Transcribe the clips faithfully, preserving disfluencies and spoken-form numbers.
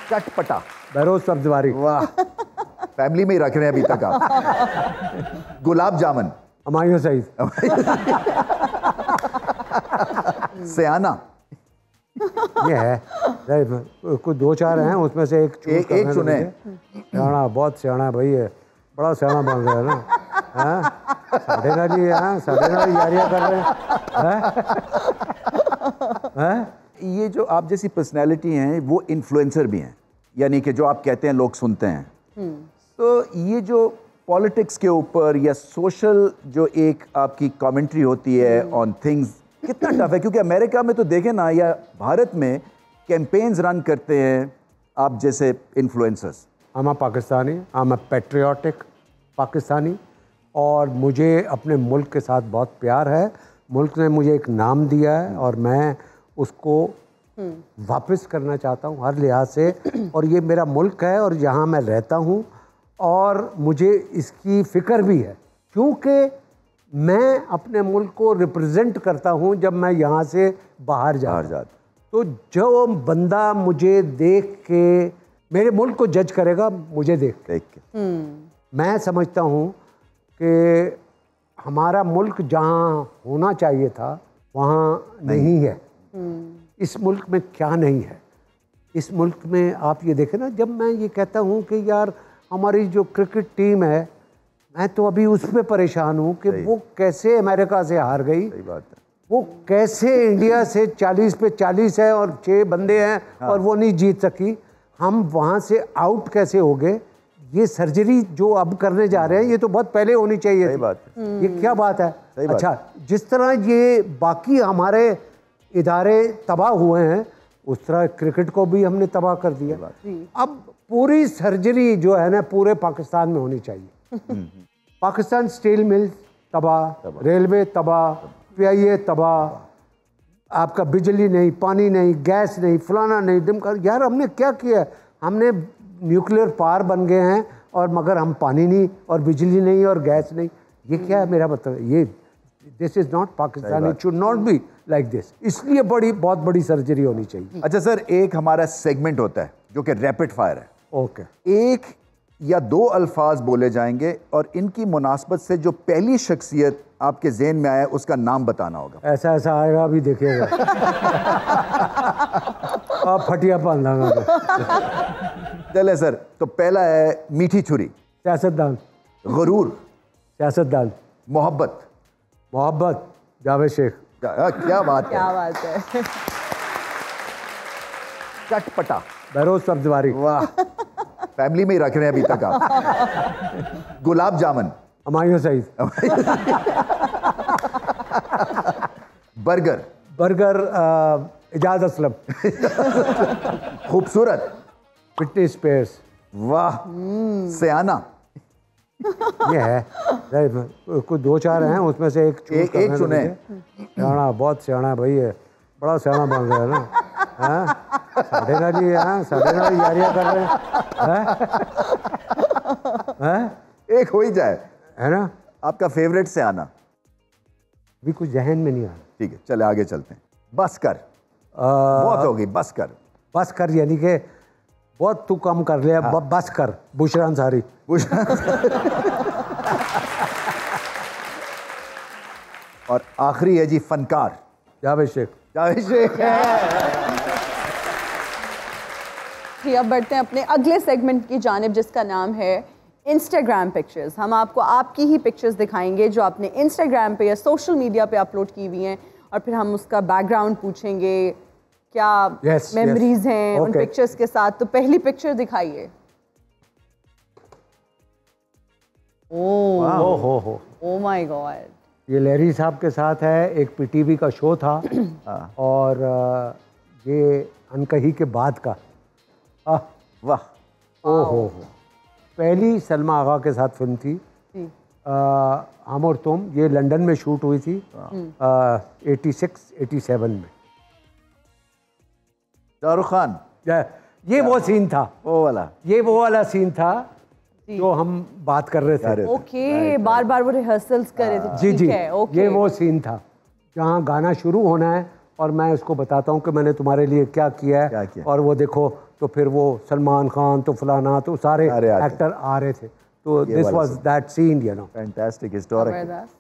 चटपटा। बहरोज सब्जवारी। वाह, फैमिली में ही रख रहे हैं अभी तक आप। गुलाब जामुन। हमायूं सईद। सयाना। ये है, कुछ दो चार हैं उसमें से एक एक, एक चुने। सियाना, बहुत सियाना भाई है, बड़ा सियाना बन रहा है ना। हाँ साढ़े ना जी, हाँ साढ़े ना यारियाँ कर रहे हैं। हाँ ये जो आप जैसी पर्सनैलिटी हैं वो इन्फ्लुएंसर भी हैं, यानी कि जो आप कहते हैं लोग सुनते हैं। तो ये जो पॉलिटिक्स के ऊपर या सोशल जो एक आपकी कमेंट्री होती है ऑन थिंग्स, कितना टफ है? क्योंकि अमेरिका में तो देखें ना, या भारत में कैंपेन्स रन करते हैं आप जैसे influencers. I'm a Pakistani, I'm a patriotic Pakistani, और मुझे अपने मुल्क के साथ बहुत प्यार है। मुल्क ने मुझे एक नाम दिया है और मैं उसको वापस करना चाहता हूँ हर लिहाज से। और ये मेरा मुल्क है और यहाँ मैं रहता हूँ और मुझे इसकी फ़िक्र भी है, क्योंकि मैं अपने मुल्क को रिप्रेजेंट करता हूँ जब मैं यहाँ से बाहर बाहर जाता। तो जो बंदा मुझे देख के मेरे मुल्क को जज करेगा, मुझे देख देख के मैं समझता हूँ कि हमारा मुल्क जहाँ होना चाहिए था वहाँ नहीं, नहीं है। इस मुल्क में क्या नहीं है? इस मुल्क में आप ये देखें ना, जब मैं ये कहता हूँ कि यार हमारी जो क्रिकेट टीम है, मैं तो अभी उस पर परेशान हूँ कि वो कैसे अमेरिका से हार गई। सही बात है। वो कैसे इंडिया से चालीस पे चालीस है और छः बंदे हैं, हाँ। और वो नहीं जीत सकी। हम वहाँ से आउट कैसे हो गए? ये सर्जरी जो अब करने जा रहे हैं, ये तो बहुत पहले होनी चाहिए। सही बात है। ये क्या बात है? अच्छा, जिस तरह ये बाकी हमारे इदारे तबाह हुए हैं, उस तरह क्रिकेट को भी हमने तबाह कर दिया। अब पूरी सर्जरी जो है ना पूरे पाकिस्तान में होनी चाहिए। पाकिस्तान स्टील मिल तबाह, रेलवे तबाह, पीआईए तबाह, आपका बिजली नहीं, पानी नहीं, गैस नहीं, फलाना नहीं, दिमकर। यार हमने क्या किया? हमने न्यूक्लियर पावर बन गए हैं और मगर हम पानी नहीं और बिजली नहीं और गैस नहीं। ये क्या है? मेरा मतलब ये this is not Pakistan, it should not be like this. इसलिए बड़ी बहुत बड़ी सर्जरी होनी चाहिए। अच्छा सर, एक हमारा सेगमेंट होता है जो कि रैपिड फायर है। ओके, एक या दो अल्फाज बोले जाएंगे और इनकी मुनासबत से जो पहली शख्सियत आपके ज़हन में आया उसका नाम बताना होगा। ऐसा ऐसा आएगा, अभी देखिएगा। आप फटिया पान दांगा। चले सर, तो पहला है मीठी छुरी। सियासतदान। गुरूर। सियासतदान। मोहब्बत। मोहब्बत जावेद शेख। क्या, क्या बात है, क्या बात है। चटपटा। बहरोज सब्जवारी। वाह, फैमिली में ही रख रहे हैं अभी तक आप। गुलाब जामुन। हमायूं सईद। बर्गर। बर्गर इजाज असलम। खूबसूरत। Fitness spares. वाह, सयाना। ये है, कुछ दो चार हैं उसमें से एक एक, एक चुने। सियाना, बहुत सियाना भाई है, बड़ा सियाना बन रहा है ना। हाँ साढ़े ना जी, हाँ साढ़े ना यारियाँ कर रहे हैं। एक हो ही जाए, है ना? आपका फेवरेट सयाना? भी कुछ जहन में नहीं आ रहा। ठीक है, चले आगे चलते हैं। बस कर। बहुत हो गई, बस कर। बस कर यानी कि बहुत तू कम कर लिया। हाँ। बस कर। बुशरा अंसारी। और आखिरी है जी फनकार। जावेद शेख। जावेद शेख जी, अब बढ़ते हैं अपने अगले सेगमेंट की जानिब, जिसका नाम है इंस्टाग्राम पिक्चर्स। हम आपको आपकी ही पिक्चर्स दिखाएंगे जो आपने इंस्टाग्राम पे या सोशल मीडिया पे अपलोड की हुई हैं, और फिर हम उसका बैकग्राउंड पूछेंगे, क्या yes, मेमोरीज yes. हैं okay. उन पिक्चर्स के साथ। तो पहली पिक्चर दिखाइए। ओह हो हो हो ओह माय गॉड, ये लहरी साहब के साथ है। एक पीटीवी का शो था और ये अनकही के बाद का। वाह, ओ हो हो पहली सलमा आगा के साथ फिल्म थी हम और तुम। ये लंदन में शूट हुई थी एटी सिक्स एटी सेवन में। शाहरुख खान। ये वो सीन था, वो वाला ये वो वाला सीन था जो हम बात कर रहे थे। ओके, बार बार वो रिहर्सल्स कर रहे थे। जी जी, okay. ये वो सीन था जहाँ गाना शुरू होना है और मैं उसको बताता हूँ कि मैंने तुम्हारे लिए क्या किया है, क्या किया? और वो देखो तो फिर वो सलमान खान तो फलाना तो सारे एक्टर आ रहे थे, तो this was that scene, you know. Fantastic historic.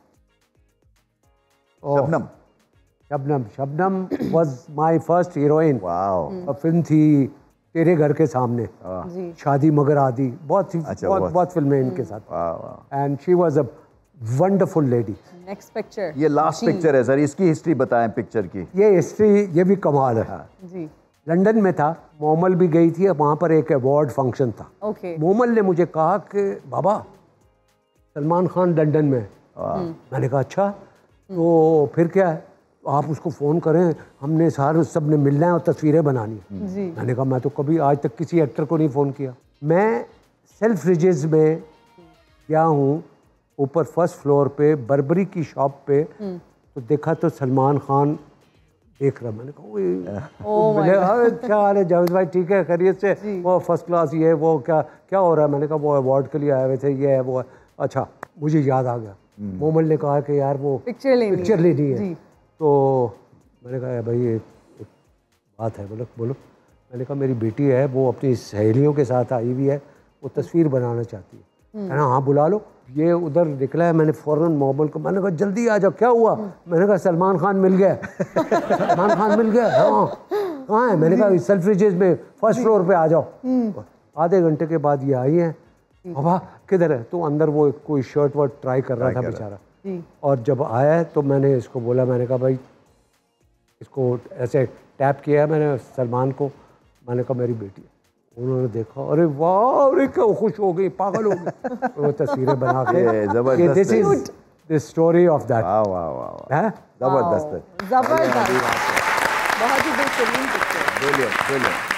Shabnam Shabnam Shabnam was my first heroine. Wow. Film थी तेरे घर के सामने, शादी मगर आदि, बहुत सी अच्छा, बहुत बहुत फिल्में इनके साथ, and she was a wonderful lady. Next picture, ये लास्ट पिक्चर है सर, इसकी हिस्ट्री बताएं पिक्चर की। ये हिस्ट्री ये भी कमाल है जी। लंदन में था, मोमल भी गई थी, वहाँ पर एक अवार्ड फंक्शन था। ओके। मोमल ने मुझे कहा कि बाबा सलमान खान लंदन में। मैंने कहा अच्छा, तो फिर क्या है, आप उसको फ़ोन करें, हमने सारे सब ने मिलना है और तस्वीरें बनानी। मैंने कहा मैं तो कभी आज तक किसी एक्टर को नहीं फ़ोन किया। मैं सेल्फ रिजेज में गया हूँ, ऊपर फर्स्ट फ्लोर पे बर्बरी की शॉप पे, तो देखा तो सलमान खान देख रहा। मैंने कहा मिले, क्या हाल है जावेद भाई, ठीक है खैरियत से? वो फर्स्ट क्लास, ये वो क्या क्या हो रहा है? मैंने कहा वो अवार्ड के लिए आए हुए थे, ये है वो है। अच्छा, मुझे याद आ गया, मोमल ने कहा कि यार वो पिक्चर लेनी पिक्चर लेनी है। तो मैंने कहा भाई ये एक बात है। बोलो बोलो। मैंने कहा मेरी बेटी है, वो अपनी सहेलियों के साथ आई हुई है, वो तस्वीर बनाना चाहती है। कहना हाँ बुला लो। ये उधर निकला है, मैंने फ़ौरन मोबाइल को, मैंने कहा जल्दी आ जाओ। क्या हुआ? मैंने कहा सलमान खान मिल गया। सलमान खान मिल गया? हाँ। कहाँ है? मैंने कहा सेल्फ रिजेज में फर्स्ट फ्लोर पे आ जाओ। आधे घंटे के बाद ये आई हैं। बाबा किधर है? तो अंदर वो कोई शर्ट वर्ट ट्राई कर रहा था बेचारा। और जब आया तो मैंने इसको बोला, मैंने कहा भाई इसको ऐसे टैप किया मैंने सलमान को, मैंने कहा मेरी बेटी है। उन्होंने देखा, अरे वाह, अरे क्या खुश हो गई, पागल हो गई। वो तस्वीरें बना के, जबरदस्त, this is the story of that. वाह वाह वाह, जबरदस्त, जबरदस्त, बहुत ही बेहतरीन पिक्चर। Brilliant brilliant.